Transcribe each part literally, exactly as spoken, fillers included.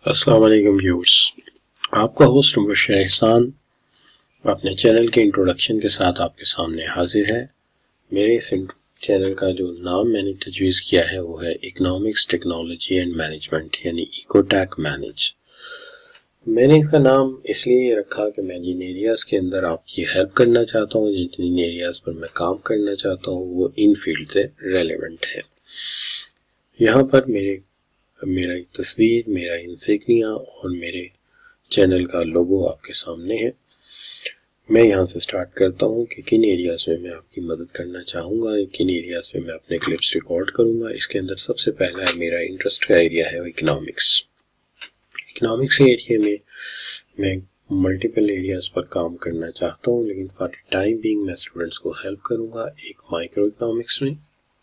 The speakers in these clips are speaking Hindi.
अस्सलाम वालेकुम व्यूअर्स, आपका होस्ट मुबशर एहसान अपने चैनल के इंट्रोडक्शन के साथ आपके सामने हाजिर है। मेरे इस चैनल का जो नाम मैंने तजवीज़ किया है वो है इकोनॉमिक्स, टेक्नोलॉजी एंड मैनेजमेंट यानी इकोटेक मैनेज। मैंने इसका नाम इसलिए रखा कि मैं जिन एरियाज़ के अंदर आपकी हेल्प करना चाहता हूँ, जिन एरियाज़ पर मैं काम करना चाहता हूँ वो इन फील्ड से रेलेवेंट है। यहाँ पर मेरे मेरा एक तस्वीर, मेरा इंसिग्निया और मेरे चैनल का लोगो आपके सामने है। मैं यहाँ से स्टार्ट करता हूँ कि किन एरियाज़ में मैं आपकी मदद करना चाहूँगा, किन एरियाज़ में मैं अपने क्लिप्स रिकॉर्ड करूँगा। इसके अंदर सबसे पहला है मेरा इंटरेस्ट का एरिया है इकोनॉमिक्स। इकोनॉमिक्स के एरिया में मैं मल्टीपल एरियाज़ पर काम करना चाहता हूँ, लेकिन फॉर द टाइम बीइंग मैं स्टूडेंट्स को हेल्प करूँगा एक माइक्रो इकोनॉमिक्स में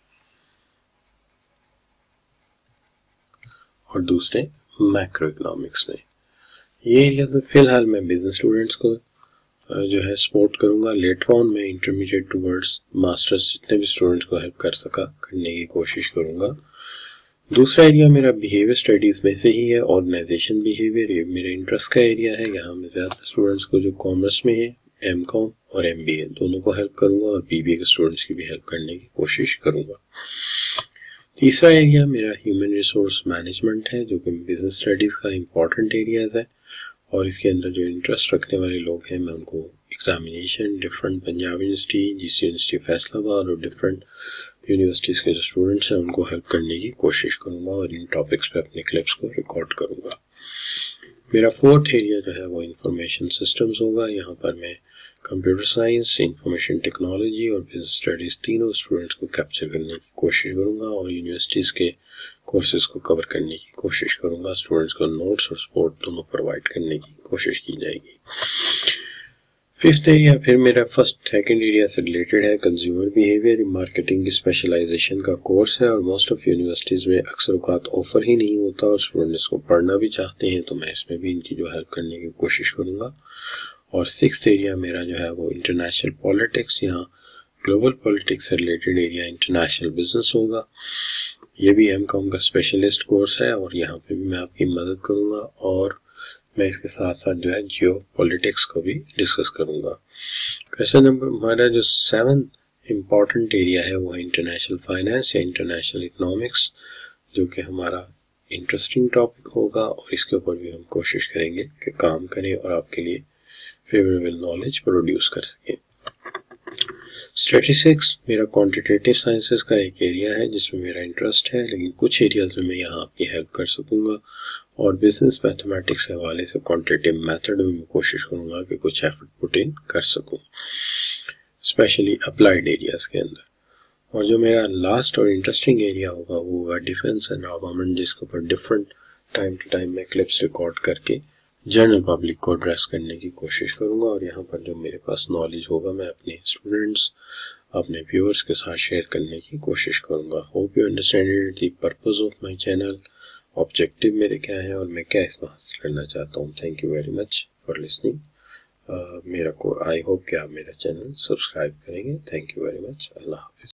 और दूसरे मैक्रो इकोनॉमिक्स में। ये एरिया तो फिलहाल मैं बिजनेस स्टूडेंट्स को जो है सपोर्ट करूंगा। लेटर ऑन मैं इंटरमीडिएट टूवर्ड्स मास्टर्स जितने भी स्टूडेंट्स को हेल्प कर सका करने की कोशिश करूंगा। दूसरा एरिया मेरा बिहेवियर स्टडीज में से ही है, ऑर्गेनाइजेशन बिहेवियर। ये मेरे इंटरेस्ट का एरिया है। यहाँ मैं ज़्यादा स्टूडेंट्स को जो कॉमर्स में है, एम कॉम और एम बी ए दोनों को हेल्प करूंगा और बी बी ए के स्टूडेंट्स की भी हेल्प करने की कोशिश करूंगा। तीसरा एरिया मेरा ह्यूमन रिसोर्स मैनेजमेंट है, जो कि बिजनेस स्टडीज़ का इम्पॉर्टेंट एरियाज है और इसके अंदर जो इंटरेस्ट रखने वाले लोग हैं मैं उनको examination, different Punjab university, GC university Faisalabad और डिफरेंट यूनिवर्सिटीज़ के जो स्टूडेंट्स हैं उनको हेल्प करने की कोशिश करूँगा और इन टॉपिक्स पे अपने क्लिप्स को रिकॉर्ड करूँगा। मेरा फोर्थ एरिया जो है वो इंफॉर्मेशन सिस्टम्स होगा। यहाँ पर मैं कंप्यूटर साइंस, इंफॉर्मेशन टेक्नोलॉजी और बिजनेस स्टडीज़ तीनों स्टूडेंट्स को कैप्चर करने की कोशिश करूँगा और यूनिवर्सिटीज़ के कोर्सेज को कवर करने की कोशिश करूँगा। स्टूडेंट्स को नोट्स और सपोर्ट दोनों प्रोवाइड करने की कोशिश की जाएगी। फिफ्थ एरिया फिर मेरा फर्स्ट सेकंड एरिया से रिलेटेड है, कंज्यूमर बिहेवियर। मार्केटिंग की स्पेशलाइजेशन का कोर्स है और मोस्ट ऑफ यूनिवर्सिटीज़ में अक्सर औकात ऑफर ही नहीं होता और स्टूडेंट्स को पढ़ना भी चाहते हैं, तो मैं इसमें भी इनकी जो हेल्प करने की कोशिश करूँगा। और सिक्स्थ एरिया मेरा जो है वो इंटरनेशनल पॉलिटिक्स। यहाँ ग्लोबल पॉलिटिक्स से रिलेटेड एरिया इंटरनेशनल बिजनेस होगा। ये भी एम कॉम का स्पेशलिस्ट कोर्स है और यहाँ पे भी मैं आपकी मदद करूँगा और मैं इसके साथ साथ जो है जियो पॉलिटिक्स को भी डिस्कस करूँगा। क्वेश्चन नंबर हमारा जो सेवंथ इम्पॉर्टेंट एरिया है वो है इंटरनेशनल फाइनेंस या इंटरनेशनल इकोनॉमिक्स, जो कि हमारा इंटरेस्टिंग टॉपिक होगा और इसके ऊपर भी हम कोशिश करेंगे कि काम करें और आपके लिए फेवरेबल नॉलेज प्रोड्यूस कर सकें। स्टैटिस्टिक्स मेरा क्वांटिटेटिव साइंसेस का एक एरिया है जिसमें मेरा इंटरेस्ट है, लेकिन कुछ एरियाज में मैं यहाँ आपकी हेल्प कर सकूँगा और बिजनेस मैथमेटिक्स के हवाले से क्वांटिटेटिव मेथड में मैं कोशिश करूँगा कि कुछ एफर्ट पुट इन कर सकूँ, स्पेशली अप्लाइड एरियाज के अंदर। और जो मेरा लास्ट और इंटरेस्टिंग एरिया होगा वो होगा डिफेंस एंड आर्मामेंट, जिसके ऊपर डिफरेंट टाइम टू टाइम मैं क्लिप्स रिकॉर्ड करके जनरल पब्लिक को एड्रेस करने की कोशिश करूंगा और यहाँ पर जो मेरे पास नॉलेज होगा मैं अपने स्टूडेंट्स, अपने व्यूअर्स के साथ शेयर करने की कोशिश करूंगा। Hope you understand the purpose of my channel, objective मेरे क्या है और मैं क्या इसमें हासिल करना चाहता हूँ। Thank you very much for listening. मेरा को आई होप कि आप मेरा चैनल सब्सक्राइब करेंगे। Thank you very much. अल्लाह हाफिज़।